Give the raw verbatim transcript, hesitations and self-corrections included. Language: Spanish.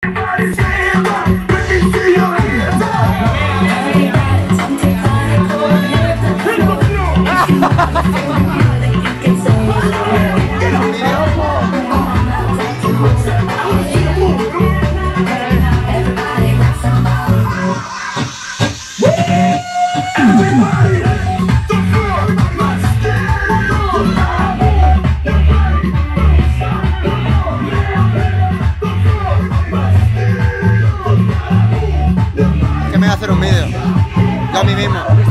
Que me voy a hacer un vídeo yo a mí mismo.